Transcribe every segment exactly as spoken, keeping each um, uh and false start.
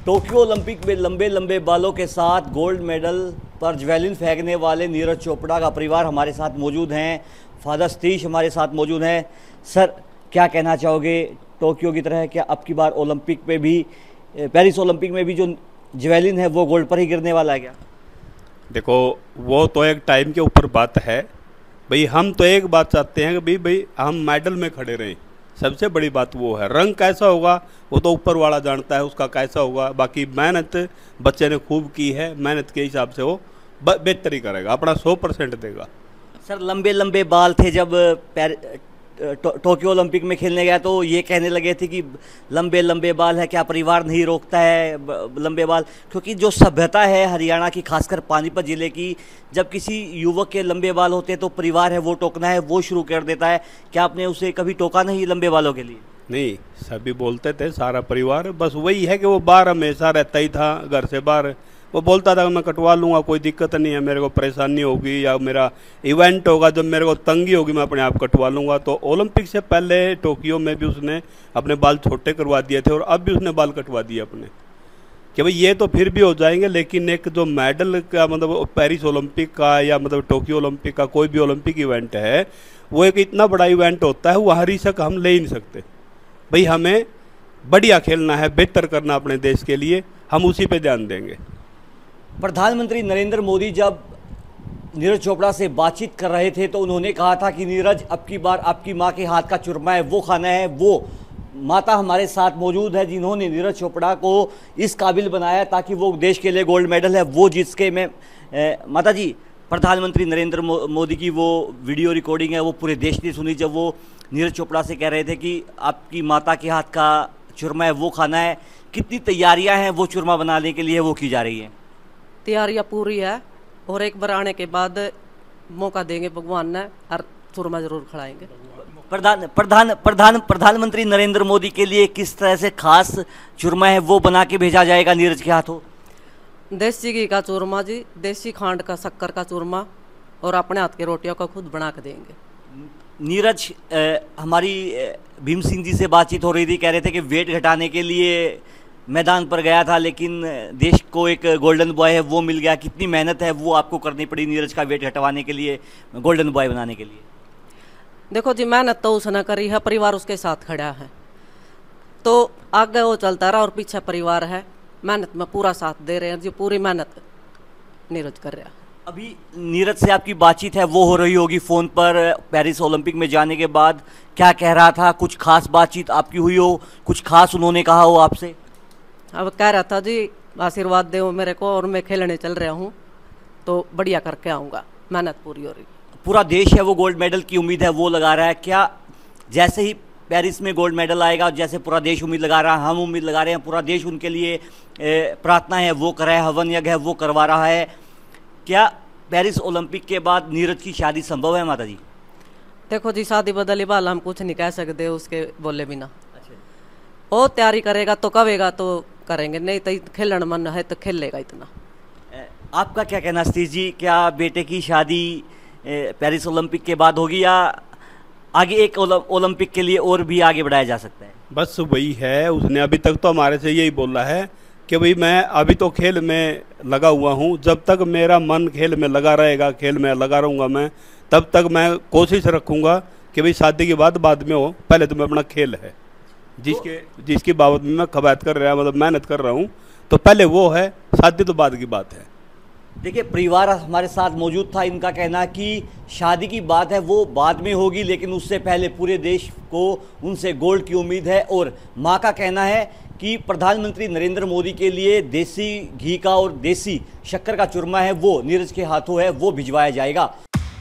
Tokyo Olympic में लंबे लंबे बालों के साथ गोल्ड मेडल पर जैवलिन फेंकने वाले नीरज चोपड़ा का परिवार हमारे साथ मौजूद हैं। फादर सतीश हमारे साथ मौजूद हैं। सर, क्या कहना चाहोगे, टोक्यो की तरह क्या अब की बार ओलंपिक में भी, पेरिस ओलंपिक में भी जो जैवलिन है वो गोल्ड पर ही गिरने वाला है क्या? देखो, वो तो एक टाइम के ऊपर बात है भाई। हम तो एक बात चाहते हैं कि भाई भाई हम मेडल में खड़े रहें। सबसे बड़ी बात वो है। रंग कैसा होगा वो तो ऊपर वाला जानता है, उसका कैसा होगा। बाकी मेहनत बच्चे ने खूब की है, मेहनत के हिसाब से वो बेहतरी करेगा, अपना सौ परसेंट देगा। सर, लंबे लंबे बाल थे जब टो, टोक्यो ओलंपिक में खेलने गया तो ये कहने लगे थे कि लंबे लंबे बाल है, क्या परिवार नहीं रोकता है लंबे बाल? क्योंकि जो सभ्यता है हरियाणा की, खासकर पानीपत ज़िले की, जब किसी युवक के लंबे बाल होते हैं तो परिवार है वो टोकना है वो शुरू कर देता है। क्या आपने उसे कभी टोका नहीं लंबे बालों के लिए? नहीं, सभी बोलते थे, सारा परिवार। बस वही है कि वो बाहर हमेशा रहता ही था, घर से बाहर। वो बोलता था कि मैं कटवा लूँगा, कोई दिक्कत नहीं है, मेरे को परेशानी होगी या मेरा इवेंट होगा जब मेरे को तंगी होगी मैं अपने आप कटवा लूँगा। तो ओलंपिक से पहले टोक्यो में भी उसने अपने बाल छोटे करवा दिए थे और अब भी उसने बाल कटवा दिए अपने, कि भाई ये तो फिर भी हो जाएंगे। लेकिन एक जो मेडल का मतलब पेरिस ओलंपिक का या मतलब टोक्यो ओलंपिक का कोई भी ओलंपिक इवेंट है, वो एक इतना बड़ा इवेंट होता है, वहाँ रिस्क हम ले ही नहीं सकते। भाई हमें बढ़िया खेलना है, बेहतर करना अपने देश के लिए, हम उसी पे ध्यान देंगे। प्रधानमंत्री नरेंद्र मोदी जब नीरज चोपड़ा से बातचीत कर रहे थे तो उन्होंने कहा था कि नीरज, अब की बार आपकी माँ के हाथ का चूरमा है वो खाना है। वो माता हमारे साथ मौजूद है जिन्होंने नीरज चोपड़ा को इस काबिल बनाया ताकि वो देश के लिए गोल्ड मेडल है वो जीत के। मैं ए, माता जी, प्रधानमंत्री नरेंद्र मो, मोदी की वो वीडियो रिकॉर्डिंग है वो पूरे देश ने सुनी जब वो नीरज चोपड़ा से कह रहे थे कि आपकी माता के हाथ का चूरमा है वो खाना है। कितनी तैयारियां हैं वो चूरमा बनाने के लिए वो की जा रही हैं? तैयारियां पूरी है और एक बार आने के बाद मौका देंगे भगवान ने और चूरमा जरूर खिलाएंगे। प्रधान प्रधान प्रधान प्रधानमंत्री नरेंद्र मोदी के लिए किस तरह से खास चूरमा है वो बना के भेजा जाएगा नीरज के हाथों? देसी घी का चूरमा जी, देसी खांड का, शक्कर का चूरमा और अपने हाथ की रोटियों का खुद बना के देंगे। नीरज, हमारी भीम सिंह जी से बातचीत हो रही थी, कह रहे थे कि वेट घटाने के लिए मैदान पर गया था लेकिन देश को एक गोल्डन बॉय है वो मिल गया। कितनी मेहनत है वो आपको करनी पड़ी नीरज का वेट घटवाने के लिए, गोल्डन बॉय बनाने के लिए? देखो जी, मेहनत तो उसने करी है, परिवार उसके साथ खड़ा है, तो आगे वो चलता रहा और पीछे परिवार है। मेहनत में पूरा साथ दे रहे हैं जी, पूरी मेहनत नीरज कर रहा है। अभी नीरज से आपकी बातचीत है वो हो रही होगी फ़ोन पर पेरिस ओलंपिक में जाने के बाद, क्या कह रहा था? कुछ खास बातचीत आपकी हुई हो, कुछ खास उन्होंने कहा हो आपसे? अब कह रहा था जी आशीर्वाद दो मेरे को और मैं खेलने चल रहा हूँ तो बढ़िया करके आऊँगा, मेहनत पूरी हो रही। पूरा देश है वो गोल्ड मेडल की उम्मीद है वो लगा रहा है। क्या जैसे ही पेरिस में गोल्ड मेडल आएगा, जैसे पूरा देश उम्मीद लगा रहा है, हम उम्मीद लगा रहे हैं, पूरा देश उनके लिए प्रार्थना है वो कर रहा है, हवन यज्ञ है वो करवा रहा है, क्या पेरिस ओलंपिक के बाद नीरज की शादी संभव है माता जी? देखो जी, शादी बदली वाला हम कुछ नहीं कह सकते उसके बोले बिना। वो तैयारी करेगा तो कवेगा तो करेंगे, नहीं तो खेलने मन है तो खेल लेगा इतना। आपका क्या कहना सतीश जी, क्या बेटे की शादी पेरिस ओलंपिक के बाद होगी या आगे एक ओलंपिक के लिए और भी आगे बढ़ाया जा सकता है? बस वही है, उसने अभी तक तो हमारे से यही बोला है कि भाई मैं अभी तो खेल में लगा हुआ हूँ, जब तक मेरा मन खेल में लगा रहेगा, खेल में लगा रहूँगा मैं, तब तक मैं कोशिश रखूँगा कि भाई शादी के बाद बाद में हो, पहले तो मैं अपना खेल है जिसके जिसकी बाबत में मैं कवायद कर रहा मतलब मेहनत कर रहा हूँ, तो पहले वो है, शादी तो बाद की बात है। देखिए, परिवार हमारे साथ मौजूद था, इनका कहना कि शादी की बात है वो बाद में होगी लेकिन उससे पहले पूरे देश को उनसे गोल्ड की उम्मीद है। और माँ का कहना है कि प्रधानमंत्री नरेंद्र मोदी के लिए देसी घी का और देसी शक्कर का चूरमा है वो नीरज के हाथों है वो भिजवाया जाएगा।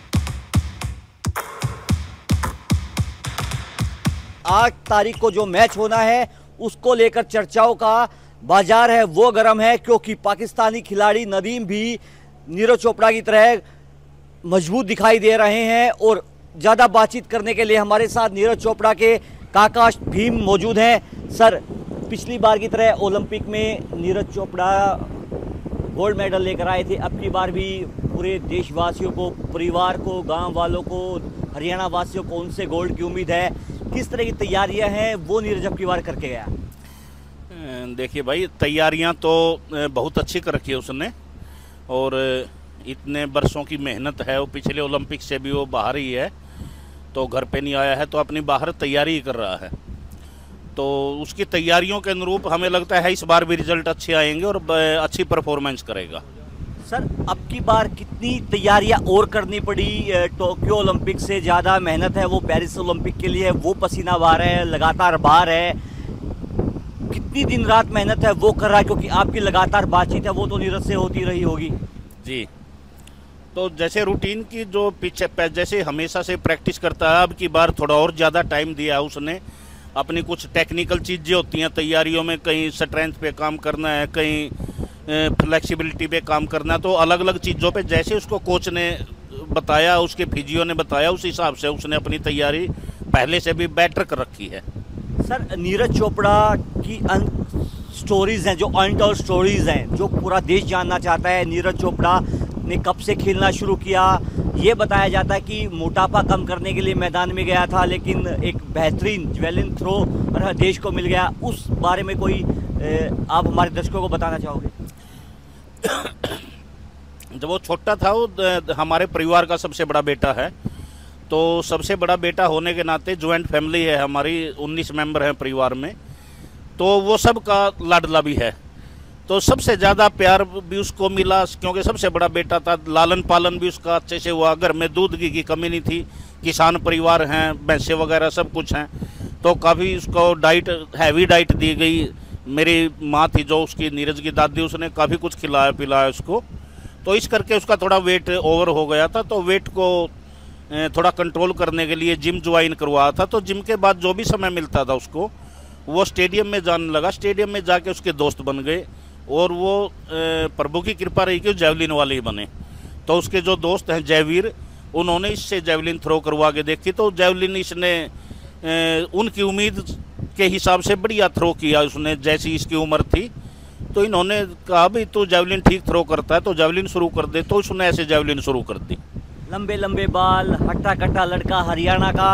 आठ तारीख को जो मैच होना है उसको लेकर चर्चाओं का बाजार है वो गर्म है, क्योंकि पाकिस्तानी खिलाड़ी नदीम भी नीरज चोपड़ा की तरह मजबूत दिखाई दे रहे हैं। और ज़्यादा बातचीत करने के लिए हमारे साथ नीरज चोपड़ा के काका भीम मौजूद हैं। सर, पिछली बार की तरह ओलंपिक में नीरज चोपड़ा गोल्ड मेडल लेकर आए थे, अब की बार भी पूरे देशवासियों को, परिवार को, गांव वालों को, हरियाणा वासियों को उनसे गोल्ड की उम्मीद है। किस तरह की तैयारियां हैं वो नीरज अब की बार करके गया? देखिए भाई, तैयारियां तो बहुत अच्छी कर रखी है उसने, और इतने बरसों की मेहनत है। वो पिछले ओलंपिक से भी वो बाहर ही है, तो घर पे नहीं आया है, तो अपनी बाहर तैयारी ही कर रहा है। तो उसकी तैयारियों के अनुरूप हमें लगता है इस बार भी रिजल्ट अच्छे आएंगे और अच्छी परफॉर्मेंस करेगा। सर, अब की बार कितनी तैयारियां और करनी पड़ी? टोक्यो ओलंपिक से ज़्यादा मेहनत है वो पेरिस ओलंपिक के लिए, वो पसीना बहा रहा है, लगातार बाहर है। कितनी दिन रात मेहनत है वो कर रहा है, क्योंकि आपकी लगातार बातचीत है वो तो नीरज से होती रही होगी। जी, तो जैसे रूटीन की जो पीछे जैसे हमेशा से प्रैक्टिस करता है, अब की बार थोड़ा और ज़्यादा टाइम दिया है उसने। अपनी कुछ टेक्निकल चीज़ें होती हैं तैयारियों में, कहीं स्ट्रेंथ पे काम करना है, कहीं फ्लेक्सिबिलिटी पे काम करना है, तो अलग अलग चीज़ों पे जैसे उसको कोच ने बताया, उसके फिजियो ने बताया, उस हिसाब से उसने अपनी तैयारी पहले से भी बेटर कर रखी है। सर, नीरज चोपड़ा की स्टोरीज़ हैं जो अनटोल्ड स्टोरीज़ हैं, जो पूरा देश जानना चाहता है। नीरज चोपड़ा ने कब से खेलना शुरू किया? ये बताया जाता है कि मोटापा कम करने के लिए मैदान में गया था, लेकिन एक बेहतरीन जेवलिन थ्रो देश को मिल गया। उस बारे में कोई आप हमारे दर्शकों को बताना चाहोगे? जब वो छोटा था, वो हमारे परिवार का सबसे बड़ा बेटा है, तो सबसे बड़ा बेटा होने के नाते ज्वाइंट फैमिली है हमारी, उन्नीस मेंबर हैं परिवार में, तो वो सब का लाडला भी है। तो सबसे ज़्यादा प्यार भी उसको मिला, क्योंकि सबसे बड़ा बेटा था। लालन पालन भी उसका अच्छे से हुआ। घर में दूध घी की कमी नहीं थी, किसान परिवार हैं, भैंसे वगैरह सब कुछ हैं, तो काफ़ी उसको डाइट, हैवी डाइट दी गई। मेरी माँ थी जो उसकी, नीरज की दादी, उसने काफ़ी कुछ खिलाया पिलाया उसको, तो इस करके उसका थोड़ा वेट ओवर हो गया था। तो वेट को थोड़ा कंट्रोल करने के लिए जिम ज्वाइन करवाया था। तो जिम के बाद जो भी समय मिलता था उसको, वो स्टेडियम में जाने लगा। स्टेडियम में जाके उसके दोस्त बन गए, और वो प्रभु की कृपा रही कि जैवलिन वाले ही बने। तो उसके जो दोस्त हैं जयवीर, उन्होंने इससे जैवलिन थ्रो करवा के देखी, तो जैवलिन इसने उनकी उम्मीद के हिसाब से बढ़िया थ्रो किया उसने, जैसी इसकी उम्र थी। तो इन्होंने कहा भाई तू जैवलिन ठीक थ्रो करता है तो जैवलिन शुरू कर दे, तो उसने ऐसे जैवलिन शुरू कर दी। लंबे लंबे बाल, हट्टा कट्टा लड़का हरियाणा का,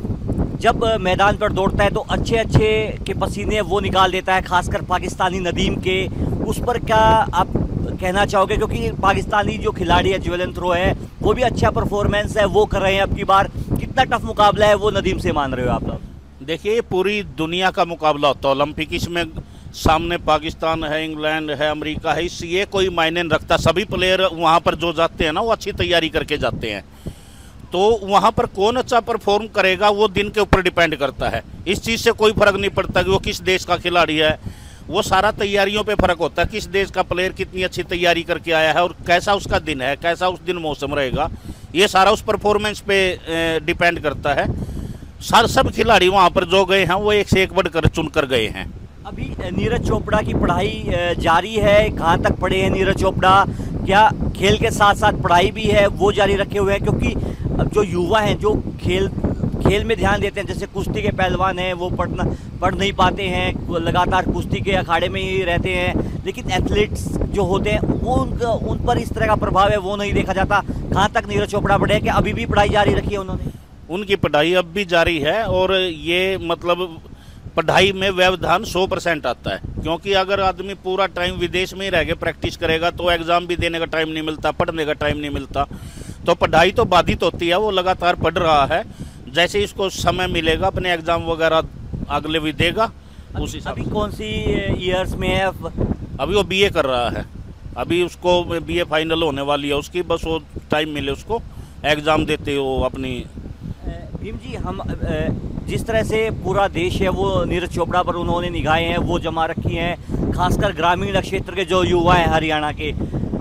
जब मैदान पर दौड़ता है तो अच्छे अच्छे के पसीने वो निकाल देता है, खासकर पाकिस्तानी नदीम के। उस पर क्या आप कहना चाहोगे? क्योंकि पाकिस्तानी जो खिलाड़ी है, जेवलिन थ्रो है, वो भी अच्छा परफॉर्मेंस है वो कर रहे हैं अब की बार। कितना टफ मुकाबला है वो नदीम से मान रहे हो आप लोग? देखिए, पूरी दुनिया का मुकाबला होता है ओलंपिक, इसमें सामने पाकिस्तान है, इंग्लैंड है, अमेरिका है, इस ये कोई मायने नहीं रखता। सभी प्लेयर वहाँ पर जो जाते हैं ना, वो अच्छी तैयारी करके जाते हैं। तो वहाँ पर कौन अच्छा परफॉर्म करेगा वो दिन के ऊपर डिपेंड करता है। इस चीज़ से कोई फर्क नहीं पड़ता कि वो किस देश का खिलाड़ी है, वो सारा तैयारियों पे फर्क होता है। किस देश का प्लेयर कितनी अच्छी तैयारी करके आया है और कैसा उसका दिन है, कैसा उस दिन मौसम रहेगा, ये सारा उस परफॉर्मेंस पे डिपेंड करता है। सर सब खिलाड़ी वहाँ पर जो गए हैं वो एक से एक बढ़कर चुन कर गए हैं। अभी नीरज चोपड़ा की पढ़ाई जारी है, कहाँ तक पढ़े हैं नीरज चोपड़ा? क्या खेल के साथ साथ पढ़ाई भी है वो जारी रखे हुए हैं? क्योंकि अब जो युवा हैं जो खेल खेल में ध्यान देते हैं, जैसे कुश्ती के पहलवान हैं, वो पढ़ना पढ़ नहीं पाते हैं, वो लगातार कुश्ती के अखाड़े में ही रहते हैं, लेकिन एथलीट्स जो होते हैं वो उनका उन पर इस तरह का प्रभाव है वो नहीं देखा जाता। कहाँ तक नीरज चोपड़ा पढ़े हैं? कि अभी भी पढ़ाई जारी रखी है उन्होंने? उनकी पढ़ाई अब भी जारी है, और ये मतलब पढ़ाई में व्यवधान सौ परसेंट आता है, क्योंकि अगर आदमी पूरा टाइम विदेश में ही रह के प्रैक्टिस करेगा तो एग्ज़ाम भी देने का टाइम नहीं मिलता, पढ़ने का टाइम नहीं मिलता। तो पढ़ाई तो बाधित होती है। वो लगातार पढ़ रहा है, जैसे इसको समय मिलेगा अपने एग्ज़ाम वगैरह अगले भी देगा उस हिसाब से। अभी कौन सी ईयर्स में है? अभी वो बीए कर रहा है, अभी उसको बीए फाइनल होने वाली है उसकी, बस वो टाइम मिले उसको एग्ज़ाम देते हो अपनी। भीम जी, हम जिस तरह से पूरा देश है वो नीरज चोपड़ा पर उन्होंने निगाहें हैं वो जमा रखी हैं, खासकर ग्रामीण क्षेत्र के जो युवा हैं हरियाणा के,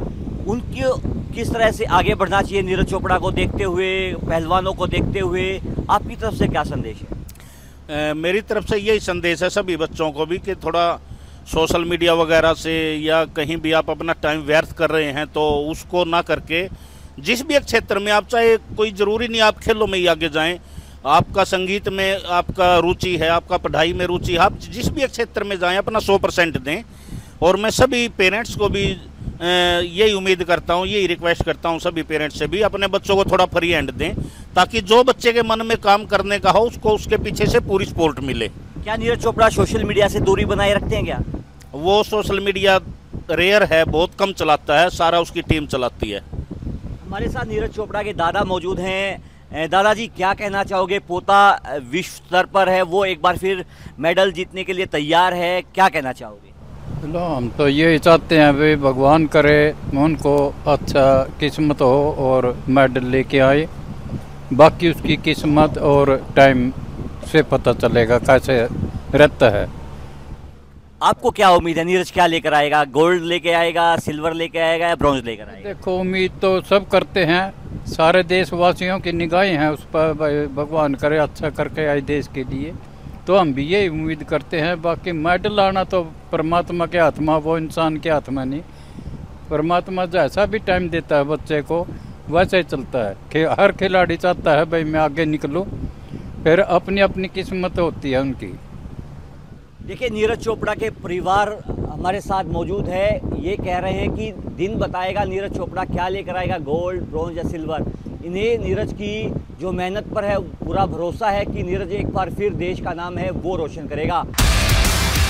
उनकी किस तरह से आगे बढ़ना चाहिए नीरज चोपड़ा को देखते हुए, पहलवानों को देखते हुए आपकी तरफ से क्या संदेश है? आ, मेरी तरफ से यही संदेश है सभी बच्चों को भी कि थोड़ा सोशल मीडिया वगैरह से या कहीं भी आप अपना टाइम व्यर्थ कर रहे हैं तो उसको ना करके जिस भी एक क्षेत्र में आप, चाहे कोई ज़रूरी नहीं आप खेलों में ही आगे जाएं, आपका संगीत में आपका रुचि है, आपका पढ़ाई में रुचि है, आप जिस भी एक क्षेत्र में जाएं अपना सौ परसेंट दें। और मैं सभी पेरेंट्स को भी यही उम्मीद करता हूँ, यही रिक्वेस्ट करता हूँ सभी पेरेंट्स से भी, अपने बच्चों को थोड़ा फ्री हैंड दें, ताकि जो बच्चे के मन में काम करने का हो उसको उसके पीछे से पूरी सपोर्ट मिले। क्या नीरज चोपड़ा सोशल मीडिया से दूरी बनाए रखते हैं क्या? वो सोशल मीडिया रेयर है, बहुत कम चलाता है, सारा उसकी टीम चलाती है। हमारे साथ नीरज चोपड़ा के दादा मौजूद हैं। दादाजी, क्या कहना चाहोगे? पोता विश्व स्तर पर है, वो एक बार फिर मेडल जीतने के लिए तैयार है, क्या कहना चाहोगे? चलो, हम तो ये चाहते हैं भाई भगवान करे उनको अच्छा किस्मत हो और मेडल लेके आए। बाकी उसकी किस्मत और टाइम से पता चलेगा कैसे रहता है। आपको क्या उम्मीद है, नीरज क्या लेकर आएगा? गोल्ड लेके आएगा, सिल्वर लेके आएगा या ब्रॉन्ज लेकर आएगा? देखो, उम्मीद तो सब करते हैं, सारे देशवासियों की निगाहें हैं उस पर, भगवान करे अच्छा करके आए देश के लिए, तो हम भी यही उम्मीद करते हैं। बाकी मेडल आना तो परमात्मा के हाथ में, वो इंसान के हाथ में नहीं। परमात्मा जैसा भी टाइम देता है बच्चे को वैसे ही चलता है। कि हर खिलाड़ी चाहता है भाई मैं आगे निकलूं, फिर अपनी अपनी किस्मत होती है उनकी। देखिए, नीरज चोपड़ा के परिवार हमारे साथ मौजूद है। ये कह रहे हैं कि दिन बताएगा नीरज चोपड़ा क्या लेकर आएगा, गोल्ड, ब्रॉन्ज या सिल्वर। इन्हें नीरज की जो मेहनत पर है पूरा भरोसा है कि नीरज एक बार फिर देश का नाम है वो रोशन करेगा।